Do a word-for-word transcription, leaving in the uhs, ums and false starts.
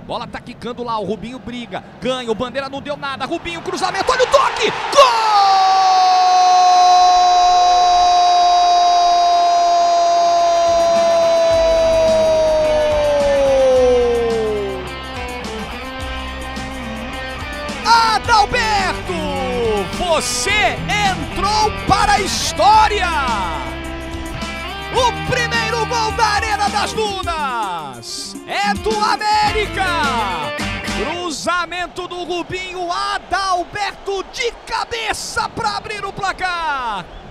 Bola tá quicando lá, o Rubinho briga, ganha, o Bandeira não deu nada, Rubinho, cruzamento, olha o toque! Gol! Adalberto, você entrou para a história! O primeiro gol da Arena das Dunas é do América! Cruzamento do Rubinho, Adalberto de cabeça para abrir o placar!